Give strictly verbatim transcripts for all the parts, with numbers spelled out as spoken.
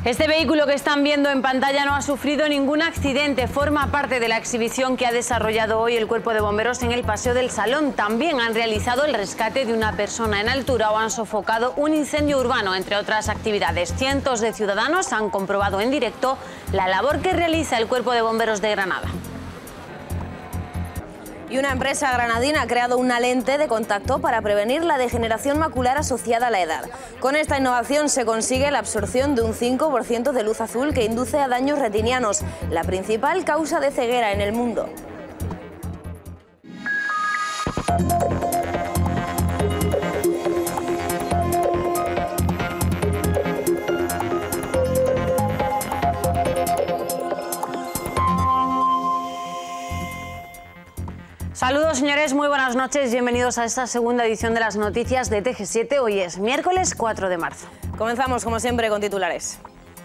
Este vehículo que están viendo en pantalla no ha sufrido ningún accidente. Forma parte de la exhibición que ha desarrollado hoy el Cuerpo de Bomberos en el Paseo del Salón. También han realizado el rescate de una persona en altura o han sofocado un incendio urbano, entre otras actividades. Cientos de ciudadanos han comprobado en directo la labor que realiza el Cuerpo de Bomberos de Granada. Y una empresa granadina ha creado una lente de contacto para prevenir la degeneración macular asociada a la edad. Con esta innovación se consigue la absorción de un cinco por ciento de luz azul que induce a daños retinianos, la principal causa de ceguera en el mundo. Saludos, señores, muy buenas noches, bienvenidos a esta segunda edición de las noticias de T G siete. Hoy es miércoles cuatro de marzo. Comenzamos, como siempre, con titulares.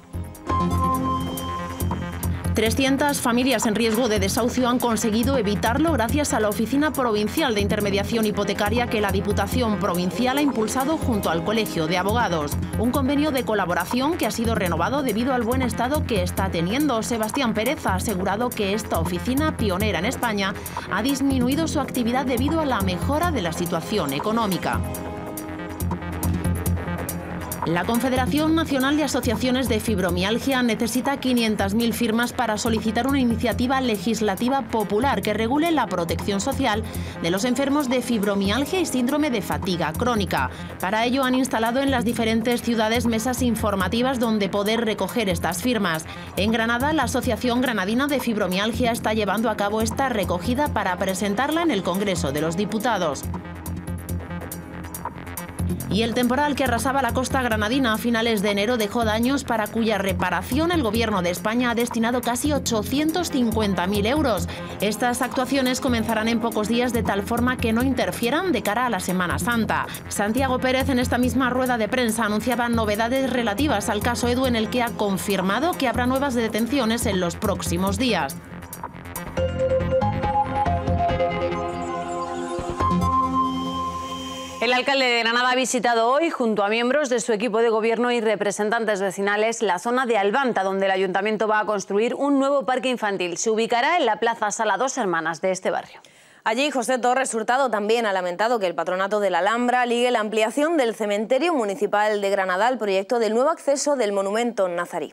trescientas familias en riesgo de desahucio han conseguido evitarlo gracias a la Oficina Provincial de Intermediación Hipotecaria que la Diputación Provincial ha impulsado junto al Colegio de Abogados. Un convenio de colaboración que ha sido renovado debido al buen estado que está teniendo. Sebastián Pérez ha asegurado que esta oficina, pionera en España, ha disminuido su actividad debido a la mejora de la situación económica. La Confederación Nacional de Asociaciones de Fibromialgia necesita quinientas mil firmas para solicitar una iniciativa legislativa popular que regule la protección social de los enfermos de fibromialgia y síndrome de fatiga crónica. Para ello han instalado en las diferentes ciudades mesas informativas donde poder recoger estas firmas. En Granada, la Asociación Granadina de Fibromialgia está llevando a cabo esta recogida para presentarla en el Congreso de los Diputados. Y el temporal que arrasaba la costa granadina a finales de enero dejó daños para cuya reparación el Gobierno de España ha destinado casi ochocientos cincuenta mil euros. Estas actuaciones comenzarán en pocos días de tal forma que no interfieran de cara a la Semana Santa. Santiago Pérez en esta misma rueda de prensa anunciaba novedades relativas al caso Edu, en el que ha confirmado que habrá nuevas detenciones en los próximos días. El alcalde de Granada ha visitado hoy, junto a miembros de su equipo de gobierno y representantes vecinales, la zona de Albanta, donde el ayuntamiento va a construir un nuevo parque infantil. Se ubicará en la Plaza Sala Dos Hermanas de este barrio. Allí, José Torres Hurtado también ha lamentado que el Patronato de la Alhambra ligue la ampliación del cementerio municipal de Granada al proyecto del nuevo acceso del monumento nazarí.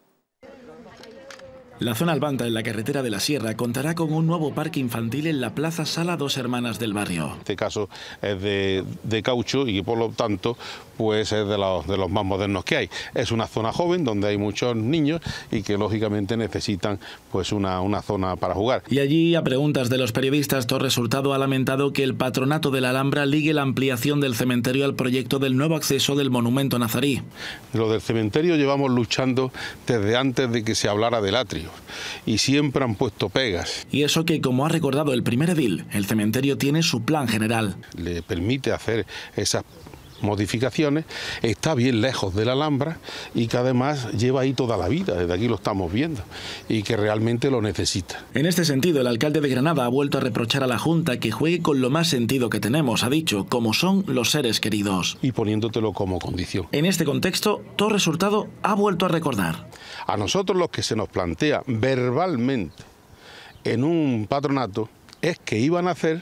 La zona Albanta, en la carretera de la Sierra, contará con un nuevo parque infantil en la Plaza Sala Dos Hermanas del barrio. Este caso es de, de caucho y por lo tanto pues es de los, de los más modernos que hay. Es una zona joven donde hay muchos niños y que lógicamente necesitan pues una, una zona para jugar. Y allí, a preguntas de los periodistas, Torres Hurtado ha lamentado que el Patronato de la Alhambra ligue la ampliación del cementerio al proyecto del nuevo acceso del monumento nazarí. Lo del cementerio llevamos luchando desde antes de que se hablara del atrio y siempre han puesto pegas. Y eso que, como ha recordado el primer edil, el cementerio tiene su plan general. Le permite hacer esas modificaciones, está bien lejos de la Alhambra y que además lleva ahí toda la vida, desde aquí lo estamos viendo, y que realmente lo necesita. En este sentido, el alcalde de Granada ha vuelto a reprochar a la Junta que juegue con lo más sentido que tenemos, ha dicho, como son los seres queridos. Y poniéndotelo como condición. En este contexto, Torres Hurtado ha vuelto a recordar. A nosotros lo que se nos plantea verbalmente en un patronato es que iban a hacer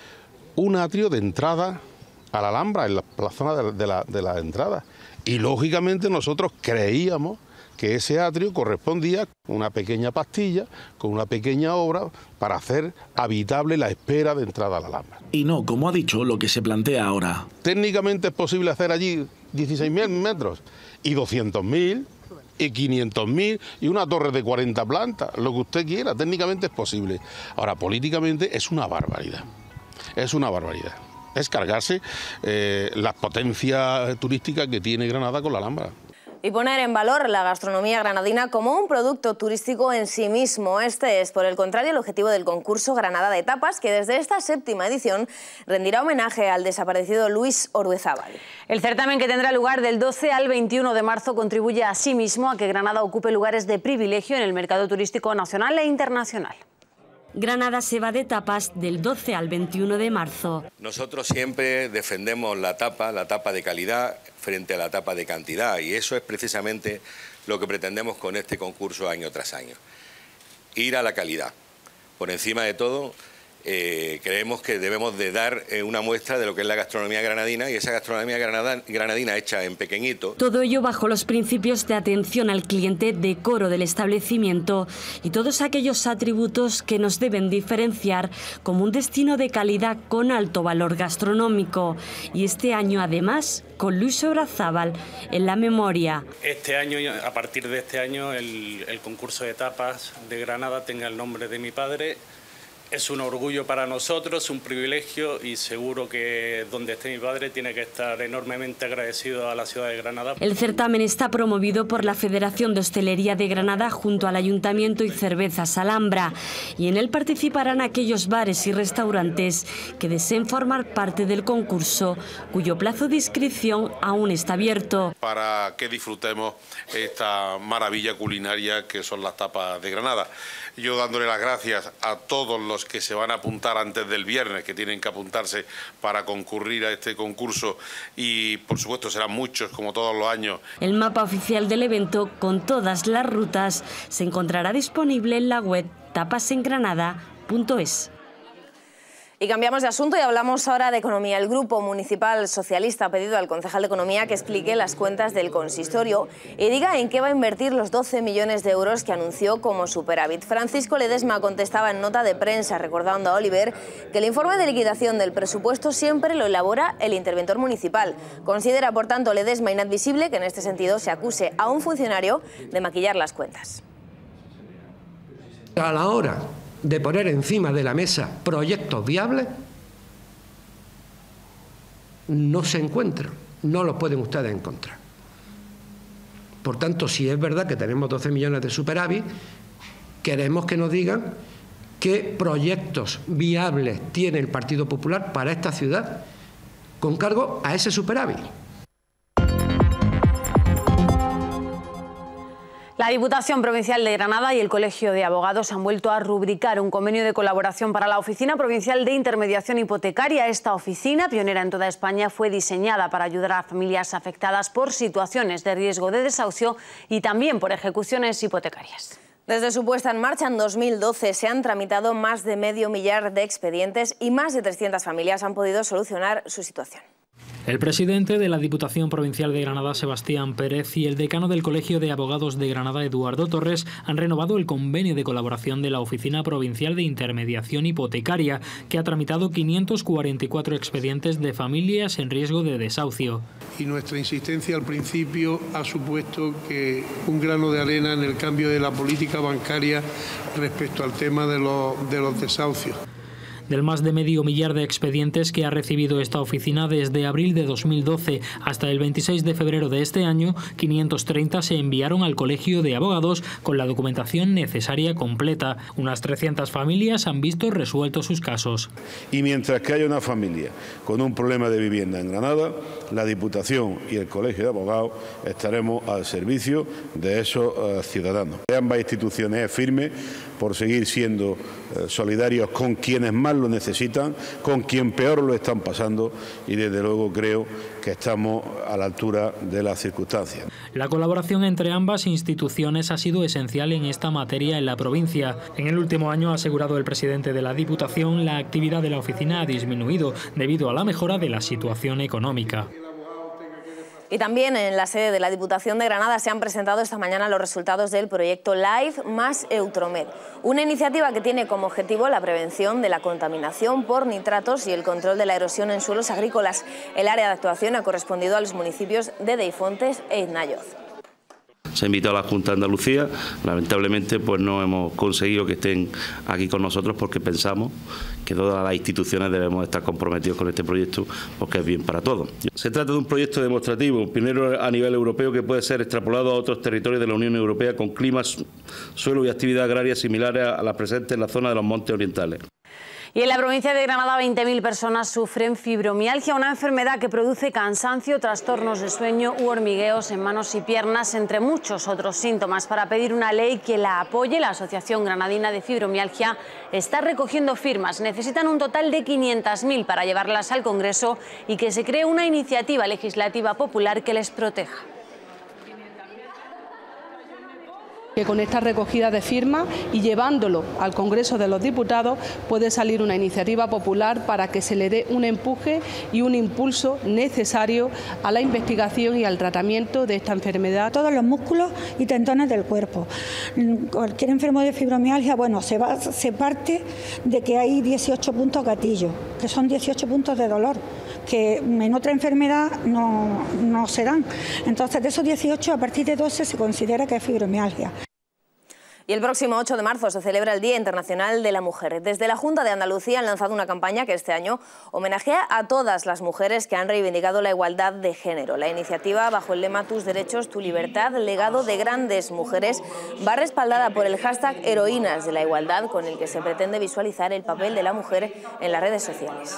un atrio de entrada a la Alhambra, en la, la zona de, de, la, de la entrada. Y lógicamente nosotros creíamos que ese atrio correspondía con una pequeña pastilla, con una pequeña obra para hacer habitable la espera de entrada a la Alhambra. Y no, como ha dicho, lo que se plantea ahora. Técnicamente es posible hacer allí dieciséis mil metros y doscientos mil y quinientos mil y una torre de cuarenta plantas, lo que usted quiera, técnicamente es posible. Ahora, políticamente es una barbaridad, es una barbaridad. Es cargarse eh, las potencias turísticas que tiene Granada con la Alhambra. Y poner en valor la gastronomía granadina como un producto turístico en sí mismo. Este es, por el contrario, el objetivo del concurso Granada de Tapas, que desde esta séptima edición rendirá homenaje al desaparecido Luis Oruezábal. El certamen, que tendrá lugar del doce al veintiuno de marzo, contribuye asimismo a que Granada ocupe lugares de privilegio en el mercado turístico nacional e internacional. Granada se va de tapas del doce al veintiuno de marzo. Nosotros siempre defendemos la tapa, la tapa de calidad frente a la tapa de cantidad, y eso es precisamente lo que pretendemos con este concurso año tras año. Ir a la calidad. Por encima de todo, eh, creemos que debemos de dar eh, una muestra de lo que es la gastronomía granadina, y esa gastronomía granada, granadina hecha en pequeñito. Todo ello bajo los principios de atención al cliente, decoro del establecimiento y todos aquellos atributos que nos deben diferenciar como un destino de calidad con alto valor gastronómico. Y este año, además, con Luis Orazábal en la memoria. Este año, a partir de este año, el, el concurso de tapas de Granada tenga el nombre de mi padre. Es un orgullo para nosotros, un privilegio, y seguro que donde esté mi padre tiene que estar enormemente agradecido a la ciudad de Granada. El certamen está promovido por la Federación de Hostelería de Granada junto al Ayuntamiento y Cervezas Alhambra, y en él participarán aquellos bares y restaurantes que deseen formar parte del concurso, cuyo plazo de inscripción aún está abierto. Para que disfrutemos esta maravilla culinaria que son las tapas de Granada. Yo dándole las gracias a todos los que se van a apuntar antes del viernes, que tienen que apuntarse para concurrir a este concurso, y por supuesto serán muchos como todos los años. El mapa oficial del evento con todas las rutas se encontrará disponible en la web tapas en granada punto es. Y cambiamos de asunto y hablamos ahora de economía. El Grupo Municipal Socialista ha pedido al concejal de Economía que explique las cuentas del consistorio y diga en qué va a invertir los doce millones de euros que anunció como superávit. Francisco Ledesma contestaba en nota de prensa, recordando a Oliver que el informe de liquidación del presupuesto siempre lo elabora el interventor municipal. Considera, por tanto, Ledesma inadmisible que en este sentido se acuse a un funcionario de maquillar las cuentas. A la hora de poner encima de la mesa proyectos viables, no se encuentran, no los pueden ustedes encontrar. Por tanto, si es verdad que tenemos doce millones de superávit, queremos que nos digan qué proyectos viables tiene el Partido Popular para esta ciudad con cargo a ese superávit. La Diputación Provincial de Granada y el Colegio de Abogados han vuelto a rubricar un convenio de colaboración para la Oficina Provincial de Intermediación Hipotecaria. Esta oficina, pionera en toda España, fue diseñada para ayudar a familias afectadas por situaciones de riesgo de desahucio y también por ejecuciones hipotecarias. Desde su puesta en marcha en dos mil doce se han tramitado más de medio millar de expedientes y más de trescientas familias han podido solucionar su situación. El presidente de la Diputación Provincial de Granada, Sebastián Pérez, y el decano del Colegio de Abogados de Granada, Eduardo Torres, han renovado el convenio de colaboración de la Oficina Provincial de Intermediación Hipotecaria, que ha tramitado quinientos cuarenta y cuatro expedientes de familias en riesgo de desahucio. Y nuestra insistencia al principio ha supuesto que un grano de arena en el cambio de la política bancaria respecto al tema de los, de los desahucios. Del más de medio millar de expedientes que ha recibido esta oficina desde abril de dos mil doce hasta el veintiséis de febrero de este año, quinientos treinta se enviaron al Colegio de Abogados con la documentación necesaria completa. Unas trescientas familias han visto resueltos sus casos. Y mientras que haya una familia con un problema de vivienda en Granada, la Diputación y el Colegio de Abogados estaremos al servicio de esos uh, ciudadanos. Ambas instituciones es firme por seguir siendo uh, solidarios con quienes más lo necesitan, con quien peor lo están pasando, y desde luego creo que estamos a la altura de las circunstancias. La colaboración entre ambas instituciones ha sido esencial en esta materia en la provincia. En el último año, ha asegurado el presidente de la Diputación, la actividad de la oficina ha disminuido debido a la mejora de la situación económica. Y también en la sede de la Diputación de Granada se han presentado esta mañana los resultados del proyecto LIFE más Eutromed, una iniciativa que tiene como objetivo la prevención de la contaminación por nitratos y el control de la erosión en suelos agrícolas. El área de actuación ha correspondido a los municipios de Deifontes e Iznayoz. Se ha invitado a la Junta de Andalucía, lamentablemente pues no hemos conseguido que estén aquí con nosotros porque pensamos que todas las instituciones debemos estar comprometidos con este proyecto porque es bien para todos. Se trata de un proyecto demostrativo, pionero a nivel europeo, que puede ser extrapolado a otros territorios de la Unión Europea con climas, suelo y actividad agraria similares a las presentes en la zona de los montes orientales. Y en la provincia de Granada, veinte mil personas sufren fibromialgia, una enfermedad que produce cansancio, trastornos de sueño u hormigueos en manos y piernas, entre muchos otros síntomas. Para pedir una ley que la apoye, la Asociación Granadina de Fibromialgia está recogiendo firmas. Necesitan un total de quinientas mil para llevarlas al Congreso y que se cree una iniciativa legislativa popular que les proteja. Que con esta recogida de firmas y llevándolo al Congreso de los Diputados puede salir una iniciativa popular para que se le dé un empuje y un impulso necesario a la investigación y al tratamiento de esta enfermedad. Todos los músculos y tendones del cuerpo. Cualquier enfermo de fibromialgia, bueno, se, va, se parte de que hay dieciocho puntos gatillo, que son dieciocho puntos de dolor, que en otra enfermedad no, no se dan. Entonces, de esos dieciocho, a partir de doce se considera que es fibromialgia. Y el próximo ocho de marzo se celebra el Día Internacional de la Mujer. Desde la Junta de Andalucía han lanzado una campaña que este año homenajea a todas las mujeres que han reivindicado la igualdad de género. La iniciativa, bajo el lema Tus derechos, tu libertad, legado de grandes mujeres, va respaldada por el hashtag Heroínas de la Igualdad, con el que se pretende visualizar el papel de la mujer en las redes sociales.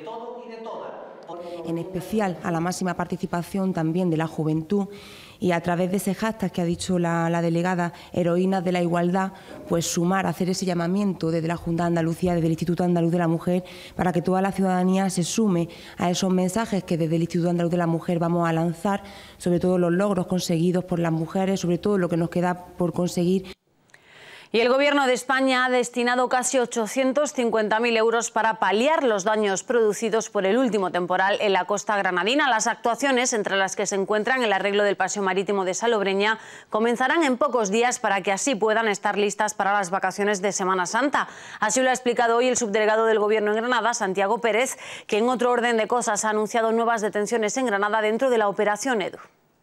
En especial a la máxima participación también de la juventud, y a través de ese hashtag que ha dicho la, la delegada, Heroínas de la Igualdad, pues sumar, hacer ese llamamiento desde la Junta de Andalucía, desde el Instituto Andaluz de la Mujer, para que toda la ciudadanía se sume a esos mensajes que desde el Instituto Andaluz de la Mujer vamos a lanzar, sobre todo los logros conseguidos por las mujeres, sobre todo lo que nos queda por conseguir. Y el Gobierno de España ha destinado casi ochocientos cincuenta mil euros para paliar los daños producidos por el último temporal en la costa granadina. Las actuaciones, entre las que se encuentran el arreglo del paseo marítimo de Salobreña, comenzarán en pocos días para que así puedan estar listas para las vacaciones de Semana Santa. Así lo ha explicado hoy el subdelegado del Gobierno en Granada, Santiago Pérez, que en otro orden de cosas ha anunciado nuevas detenciones en Granada dentro de la Operación Edu.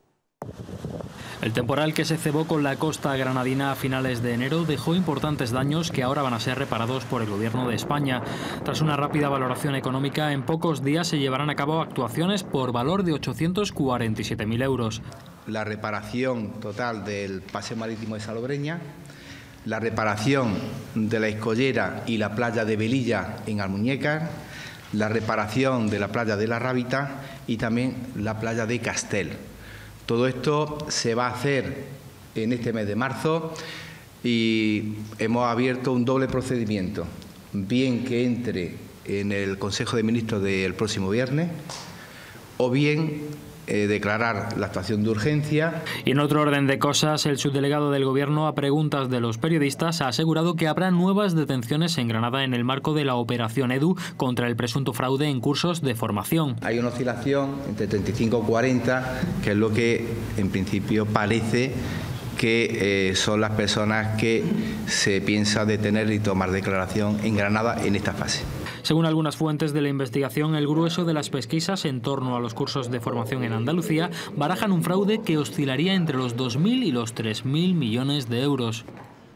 El temporal que se cebó con la costa granadina a finales de enero dejó importantes daños que ahora van a ser reparados por el Gobierno de España. Tras una rápida valoración económica, en pocos días se llevarán a cabo actuaciones por valor de ochocientos cuarenta y siete mil euros. La reparación total del paseo marítimo de Salobreña, la reparación de la Escollera y la playa de Velilla en Almuñécar, la reparación de la playa de la Rábita y también la playa de Castel. Todo esto se va a hacer en este mes de marzo y hemos abierto un doble procedimiento, bien que entre en el Consejo de Ministros del próximo viernes o bien Eh, declarar la actuación de urgencia. Y en otro orden de cosas, el subdelegado del Gobierno, a preguntas de los periodistas, ha asegurado que habrá nuevas detenciones en Granada en el marco de la Operación Edu contra el presunto fraude en cursos de formación. Hay una oscilación entre treinta y cinco y cuarenta, que es lo que en principio parece que eh, son las personas que se piensa detener y tomar declaración en Granada en esta fase. Según algunas fuentes de la investigación, el grueso de las pesquisas en torno a los cursos de formación en Andalucía barajan un fraude que oscilaría entre los dos mil y los tres mil millones de euros.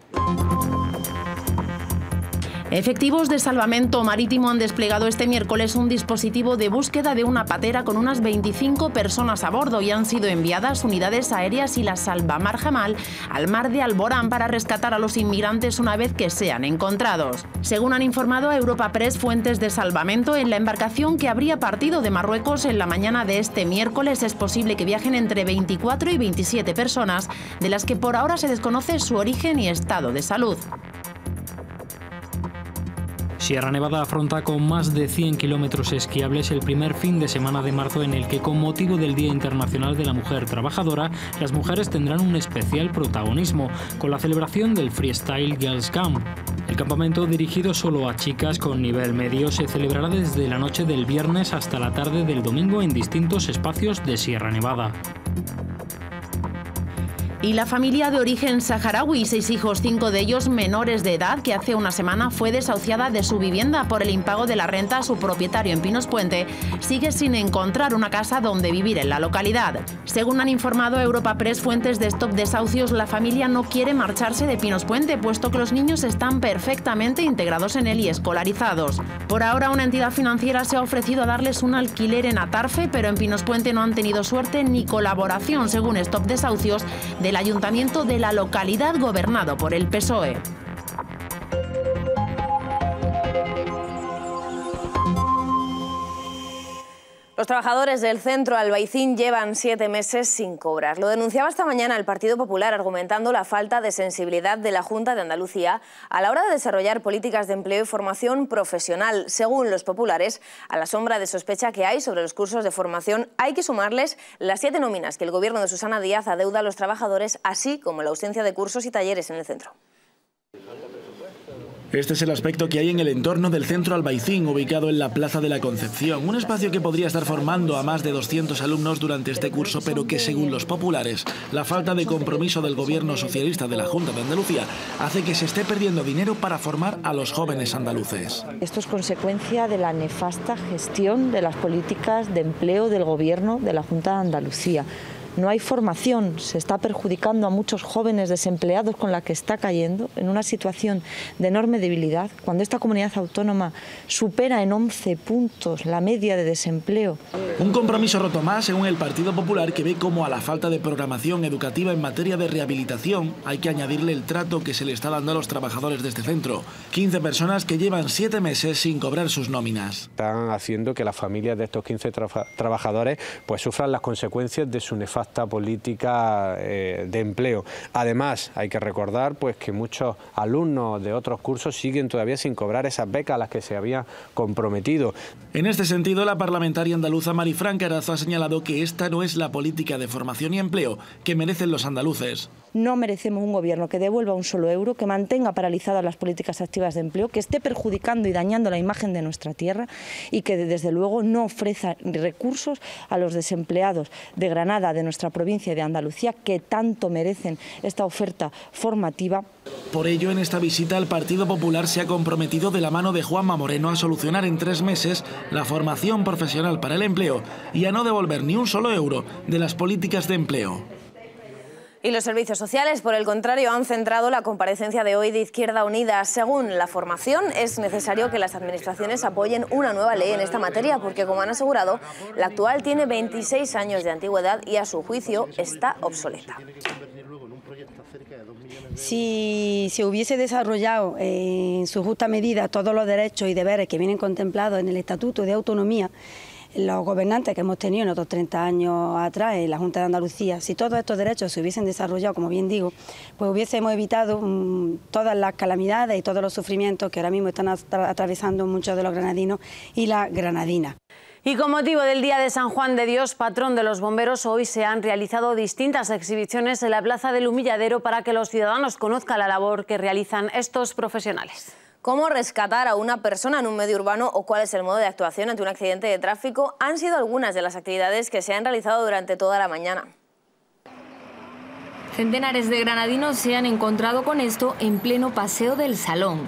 Efectivos de Salvamento Marítimo han desplegado este miércoles un dispositivo de búsqueda de una patera con unas veinticinco personas a bordo y han sido enviadas unidades aéreas y la Salvamar Jamal al mar de Alborán para rescatar a los inmigrantes una vez que sean encontrados. Según han informado a Europa Press fuentes de salvamento, en la embarcación que habría partido de Marruecos en la mañana de este miércoles es posible que viajen entre veinticuatro y veintisiete personas, de las que por ahora se desconoce su origen y estado de salud. Sierra Nevada afronta con más de cien kilómetros esquiables el primer fin de semana de marzo, en el que, con motivo del Día Internacional de la Mujer Trabajadora, las mujeres tendrán un especial protagonismo con la celebración del Freestyle Girls Camp. El campamento, dirigido solo a chicas con nivel medio, se celebrará desde la noche del viernes hasta la tarde del domingo en distintos espacios de Sierra Nevada. Y la familia de origen saharaui, seis hijos, cinco de ellos menores de edad, que hace una semana fue desahuciada de su vivienda por el impago de la renta a su propietario en Pinos Puente, sigue sin encontrar una casa donde vivir en la localidad. Según han informado a Europa Press fuentes de Stop Desahucios, la familia no quiere marcharse de Pinos Puente, puesto que los niños están perfectamente integrados en él y escolarizados. Por ahora, una entidad financiera se ha ofrecido a darles un alquiler en Atarfe, pero en Pinos Puente no han tenido suerte ni colaboración, según Stop Desahucios, del ayuntamiento de la localidad gobernado por el P S O E. Los trabajadores del centro Albaicín llevan siete meses sin cobrar. Lo denunciaba esta mañana el Partido Popular, argumentando la falta de sensibilidad de la Junta de Andalucía a la hora de desarrollar políticas de empleo y formación profesional. Según los populares, a la sombra de sospecha que hay sobre los cursos de formación, hay que sumarles las siete nóminas que el gobierno de Susana Díaz adeuda a los trabajadores, así como la ausencia de cursos y talleres en el centro. Este es el aspecto que hay en el entorno del centro Albaicín, ubicado en la Plaza de la Concepción. Un espacio que podría estar formando a más de doscientos alumnos durante este curso, pero que, según los populares, la falta de compromiso del gobierno socialista de la Junta de Andalucía hace que se esté perdiendo dinero para formar a los jóvenes andaluces. Esto es consecuencia de la nefasta gestión de las políticas de empleo del gobierno de la Junta de Andalucía. No hay formación, se está perjudicando a muchos jóvenes desempleados con la que está cayendo en una situación de enorme debilidad, cuando esta comunidad autónoma supera en once puntos la media de desempleo. Un compromiso roto más, según el Partido Popular, que ve como a la falta de programación educativa en materia de rehabilitación hay que añadirle el trato que se le está dando a los trabajadores de este centro. quince personas que llevan siete meses sin cobrar sus nóminas. Están haciendo que las familias de estos quince tra trabajadores pues sufran las consecuencias de su nefasta política eh, de empleo. Además, hay que recordar pues que muchos alumnos de otros cursos siguen todavía sin cobrar esas becas a las que se habían comprometido. En este sentido, la parlamentaria andaluza Marifran Carazo ha señalado que esta no es la política de formación y empleo que merecen los andaluces. No merecemos un gobierno que devuelva un solo euro, que mantenga paralizadas las políticas activas de empleo, que esté perjudicando y dañando la imagen de nuestra tierra y que desde luego no ofrezca recursos a los desempleados de Granada, de nuestra provincia y de Andalucía, que tanto merecen esta oferta formativa. Por ello, en esta visita el Partido Popular se ha comprometido de la mano de Juanma Moreno a solucionar en tres meses la formación profesional para el empleo y a no devolver ni un solo euro de las políticas de empleo. Y los servicios sociales, por el contrario, han centrado la comparecencia de hoy de Izquierda Unida. Según la formación, es necesario que las administraciones apoyen una nueva ley en esta materia, porque, como han asegurado, la actual tiene veintiséis años de antigüedad y, a su juicio, está obsoleta. Si se hubiese desarrollado en su justa medida todos los derechos y deberes que vienen contemplados en el Estatuto de Autonomía, los gobernantes que hemos tenido en otros treinta años atrás en la Junta de Andalucía, si todos estos derechos se hubiesen desarrollado, como bien digo, pues hubiésemos evitado mmm, todas las calamidades y todos los sufrimientos que ahora mismo están atravesando muchos de los granadinos y las granadinas. Y con motivo del Día de San Juan de Dios, patrón de los bomberos, hoy se han realizado distintas exhibiciones en la Plaza del Humilladero para que los ciudadanos conozcan la labor que realizan estos profesionales. Cómo rescatar a una persona en un medio urbano o cuál es el modo de actuación ante un accidente de tráfico han sido algunas de las actividades que se han realizado durante toda la mañana. Centenares de granadinos se han encontrado con esto en pleno Paseo del Salón.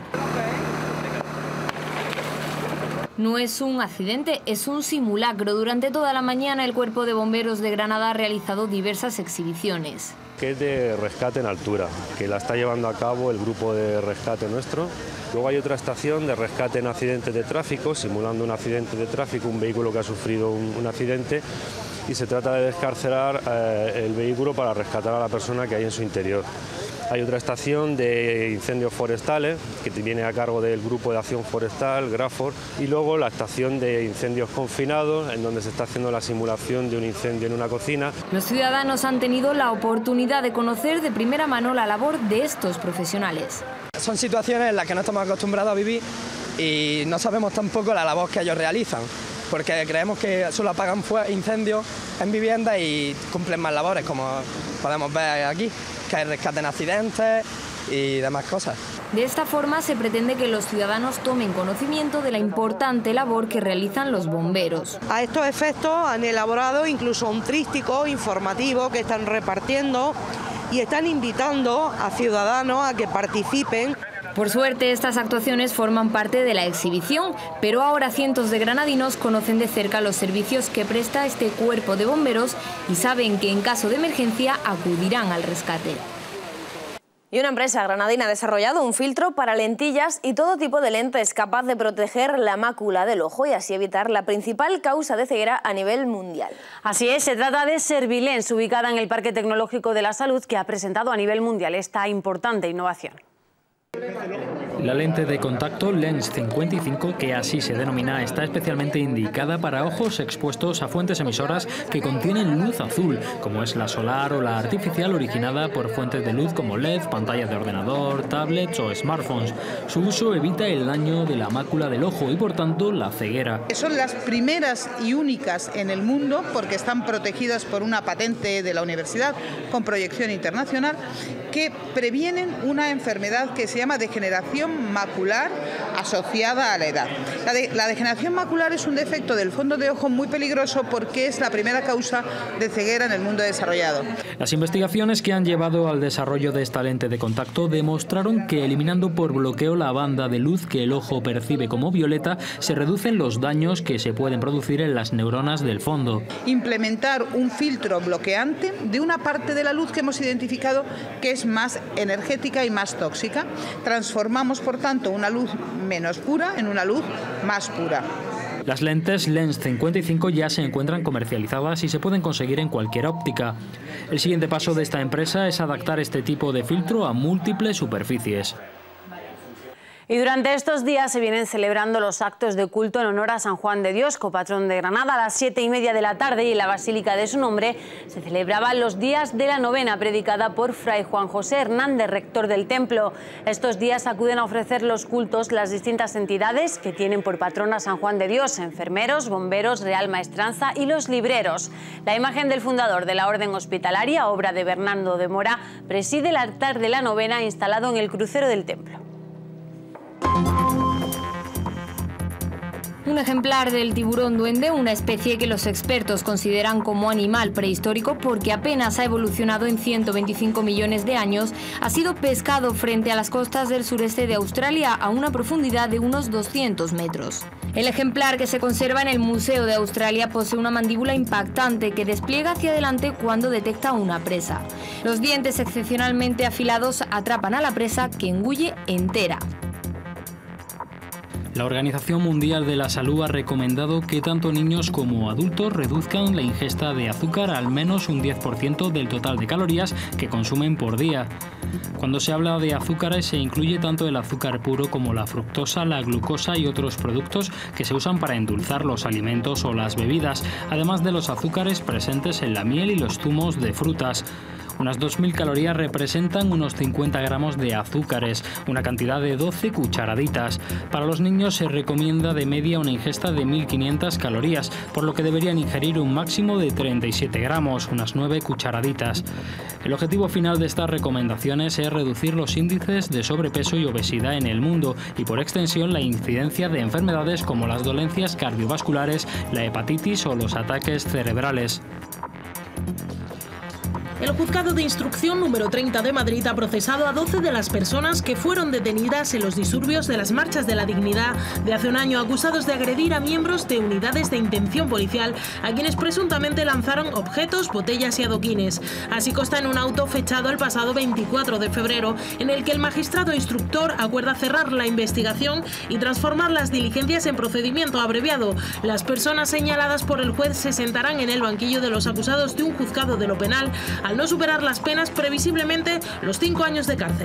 No es un accidente, es un simulacro. Durante toda la mañana el Cuerpo de Bomberos de Granada ha realizado diversas exhibiciones. Que es de rescate en altura, que la está llevando a cabo el grupo de rescate nuestro. Luego hay otra estación de rescate en accidentes de tráfico, simulando un accidente de tráfico, un vehículo que ha sufrido un, un accidente, y se trata de descarcelar eh, el vehículo para rescatar a la persona que hay en su interior. Hay otra estación de incendios forestales, que viene a cargo del Grupo de Acción Forestal, GRAFOR, y luego la estación de incendios confinados, en donde se está haciendo la simulación de un incendio en una cocina. Los ciudadanos han tenido la oportunidad de conocer de primera mano la labor de estos profesionales. Son situaciones en las que no estamos acostumbrados a vivir y no sabemos tampoco la labor que ellos realizan, porque creemos que solo apagan incendios en viviendas y cumplen más labores, como podemos ver aquí, que hay rescate en accidentes y demás cosas. De esta forma se pretende que los ciudadanos tomen conocimiento de la importante labor que realizan los bomberos. A estos efectos han elaborado incluso un tríptico informativo que están repartiendo y están invitando a ciudadanos a que participen. Por suerte, estas actuaciones forman parte de la exhibición, pero ahora cientos de granadinos conocen de cerca los servicios que presta este cuerpo de bomberos y saben que en caso de emergencia acudirán al rescate. Y una empresa granadina ha desarrollado un filtro para lentillas y todo tipo de lentes capaz de proteger la mácula del ojo y así evitar la principal causa de ceguera a nivel mundial. Así es, se trata de Servilens, ubicada en el Parque Tecnológico de la Salud, que ha presentado a nivel mundial esta importante innovación. La lente de contacto Lens cincuenta y cinco, que así se denomina, está especialmente indicada para ojos expuestos a fuentes emisoras que contienen luz azul, como es la solar o la artificial, originada por fuentes de luz como L E D, pantallas de ordenador, tablets o smartphones. Su uso evita el daño de la mácula del ojo y, por tanto, la ceguera. Son las primeras y únicas en el mundo, porque están protegidas por una patente de la universidad con proyección internacional, que previenen una enfermedad que se llama degeneración macular asociada a la edad. La, de, la degeneración macular es un defecto del fondo de ojo muy peligroso porque es la primera causa de ceguera en el mundo desarrollado. Las investigaciones que han llevado al desarrollo de esta lente de contacto demostraron que, eliminando por bloqueo la banda de luz que el ojo percibe como violeta, se reducen los daños que se pueden producir en las neuronas del fondo. Implementar un filtro bloqueante de una parte de la luz que hemos identificado que es más energética y más tóxica. Transformamos, por tanto, una luz menos pura en una luz más pura. Las lentes Lens cincuenta y cinco ya se encuentran comercializadas y se pueden conseguir en cualquier óptica. El siguiente paso de esta empresa es adaptar este tipo de filtro a múltiples superficies. Y durante estos días se vienen celebrando los actos de culto en honor a San Juan de Dios, copatrón de Granada. A las siete y media de la tarde, y en la basílica de su nombre se celebraban los días de la novena, predicada por Fray Juan José Hernández, rector del templo. Estos días acuden a ofrecer los cultos las distintas entidades que tienen por patrón a San Juan de Dios: enfermeros, bomberos, Real Maestranza y los libreros. La imagen del fundador de la Orden Hospitalaria, obra de Bernardo de Mora, preside el altar de la novena instalado en el crucero del templo. Un ejemplar del tiburón duende, una especie que los expertos consideran como animal prehistórico porque apenas ha evolucionado en ciento veinticinco millones de años, ha sido pescado frente a las costas del sureste de Australia a una profundidad de unos doscientos metros. El ejemplar, que se conserva en el Museo de Australia, posee una mandíbula impactante que despliega hacia adelante cuando detecta una presa. Los dientes excepcionalmente afilados atrapan a la presa, que engulle entera. La Organización Mundial de la Salud ha recomendado que tanto niños como adultos reduzcan la ingesta de azúcar al menos un diez por ciento del total de calorías que consumen por día. Cuando se habla de azúcares se incluye tanto el azúcar puro como la fructosa, la glucosa y otros productos que se usan para endulzar los alimentos o las bebidas, además de los azúcares presentes en la miel y los zumos de frutas. Unas dos mil calorías representan unos cincuenta gramos de azúcares, una cantidad de doce cucharaditas. Para los niños se recomienda de media una ingesta de mil quinientas calorías, por lo que deberían ingerir un máximo de treinta y siete gramos, unas nueve cucharaditas. El objetivo final de estas recomendaciones es reducir los índices de sobrepeso y obesidad en el mundo y, por extensión, la incidencia de enfermedades como las dolencias cardiovasculares, la hepatitis o los ataques cerebrales. El Juzgado de Instrucción número treinta de Madrid ha procesado a doce de las personas que fueron detenidas en los disturbios de las marchas de la dignidad de hace un año, acusados de agredir a miembros de unidades de intención policial, a quienes presuntamente lanzaron objetos, botellas y adoquines. Así consta en un auto fechado el pasado veinticuatro de febrero, en el que el magistrado instructor acuerda cerrar la investigación y transformar las diligencias en procedimiento abreviado. Las personas señaladas por el juez se sentarán en el banquillo de los acusados de un juzgado de lo penal, al no superar las penas, previsiblemente los cinco años de cárcel.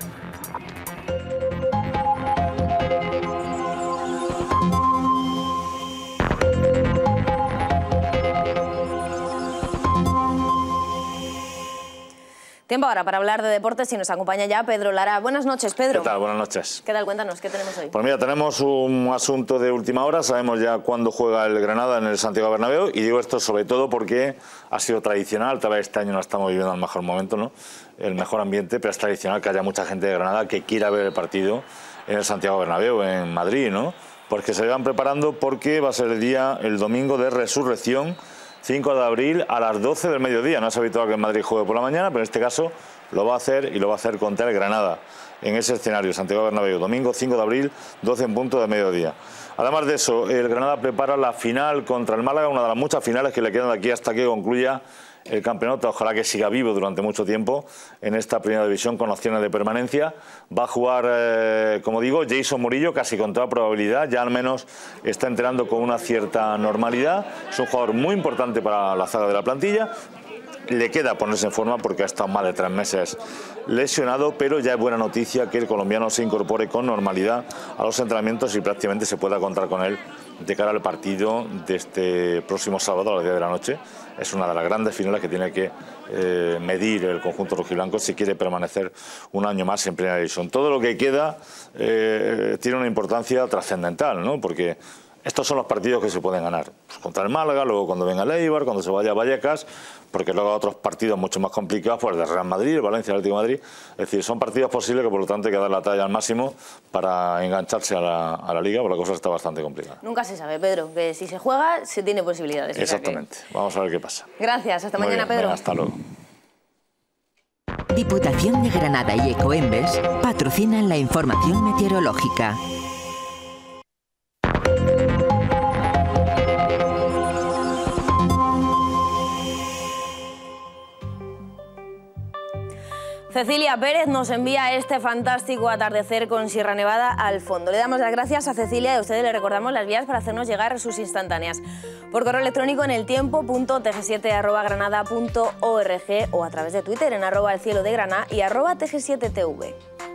Tiempo ahora para hablar de deportes y nos acompaña ya Pedro Lara. Buenas noches, Pedro. ¿Qué tal? Buenas noches. ¿Qué tal? Cuéntanos, ¿qué tenemos hoy? Pues mira, tenemos un asunto de última hora. Sabemos ya cuándo juega el Granada en el Santiago Bernabéu, y digo esto sobre todo porque ha sido tradicional, tal vez este año no estamos viviendo el mejor momento, ¿no? El mejor ambiente, pero es tradicional que haya mucha gente de Granada que quiera ver el partido en el Santiago Bernabéu, en Madrid, ¿no? Porque se van preparando, porque va a ser el día, el domingo de Resurrección, cinco de abril a las doce del mediodía. No es habitual que en Madrid juegue por la mañana, pero en este caso lo va a hacer, y lo va a hacer contra el Granada en ese escenario, Santiago Bernabéu, domingo cinco de abril, doce en punto de mediodía. Además de eso, el Granada prepara la final contra el Málaga, una de las muchas finales que le quedan de aquí hasta que concluya el campeonato. Ojalá que siga vivo durante mucho tiempo en esta primera división con opciones de permanencia. Va a jugar, eh, como digo, Jason Murillo, casi con toda probabilidad, ya al menos está entrenando con una cierta normalidad. Es un jugador muy importante para la zaga de la plantilla. Le queda ponerse en forma porque ha estado más de tres meses lesionado, pero ya es buena noticia que el colombiano se incorpore con normalidad a los entrenamientos y prácticamente se pueda contar con él de cara al partido de este próximo sábado a las diez de la noche. Es una de las grandes finales que tiene que eh, medir el conjunto rojiblanco si quiere permanecer un año más en Primera División. Todo lo que queda eh, tiene una importancia trascendental, ¿no? Porque estos son los partidos que se pueden ganar. Pues contra el Málaga, luego cuando venga el Eibar, cuando se vaya a Vallecas, porque luego hay otros partidos mucho más complicados, pues el de Real Madrid, el Valencia, el Atlético de Madrid. Es decir, son partidos posibles que por lo tanto hay que dar la talla al máximo para engancharse a la, a la Liga, porque la cosa está bastante complicada. Nunca se sabe, Pedro, que si se juega se tiene posibilidades. Exactamente. O sea que... Vamos a ver qué pasa. Gracias, hasta Muy mañana, bien, Pedro. Venga, hasta luego. Diputación de Granada y Ecoembes patrocinan la información meteorológica. Cecilia Pérez nos envía este fantástico atardecer con Sierra Nevada al fondo. Le damos las gracias a Cecilia y a ustedes le recordamos las vías para hacernos llegar sus instantáneas. Por correo electrónico en eltiempo punto t g siete arroba granada punto org o a través de Twitter en arroba el cielo de Granada y arroba t g siete t v.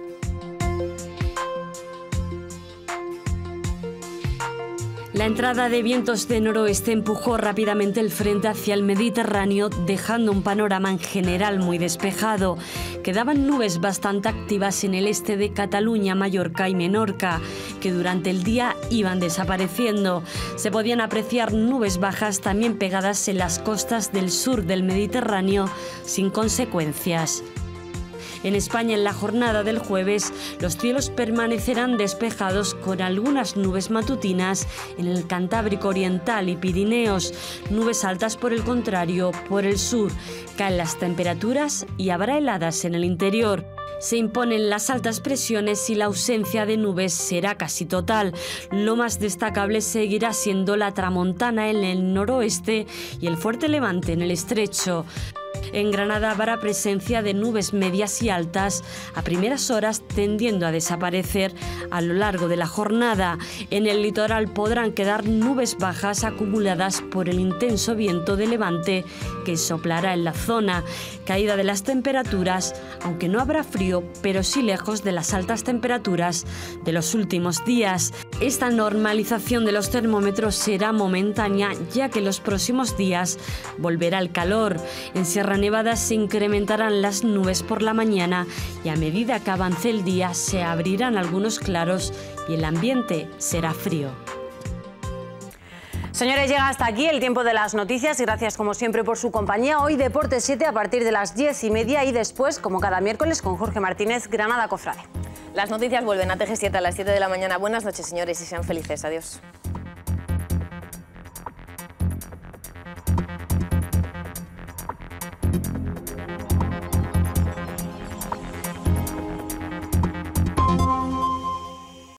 La entrada de vientos de noroeste empujó rápidamente el frente hacia el Mediterráneo, dejando un panorama en general muy despejado. Quedaban nubes bastante activas en el este de Cataluña, Mallorca y Menorca, que durante el día iban desapareciendo. Se podían apreciar nubes bajas también pegadas en las costas del sur del Mediterráneo, sin consecuencias. En España, en la jornada del jueves, los cielos permanecerán despejados con algunas nubes matutinas en el Cantábrico Oriental y Pirineos. Nubes altas, por el contrario, por el sur. Caen las temperaturas y habrá heladas en el interior. Se imponen las altas presiones y la ausencia de nubes será casi total. Lo más destacable seguirá siendo la tramontana en el noroeste y el fuerte levante en el estrecho. En Granada habrá presencia de nubes medias y altas, a primeras horas tendiendo a desaparecer a lo largo de la jornada. En el litoral podrán quedar nubes bajas acumuladas por el intenso viento de levante que soplará en la zona. Caída de las temperaturas, aunque no habrá frío, pero sí lejos de las altas temperaturas de los últimos días. Esta normalización de los termómetros será momentánea, ya que los próximos días volverá el calor. En Sierra Nevada se incrementarán las nubes por la mañana y a medida que avance el día se abrirán algunos claros y el ambiente será frío. Señores, llega hasta aquí el tiempo de las noticias y gracias como siempre por su compañía. Hoy Deportes siete a partir de las diez y media y después, como cada miércoles, con Jorge Martínez, Granada Cofrade. Las noticias vuelven a T G siete a las siete de la mañana. Buenas noches, señores, y sean felices. Adiós.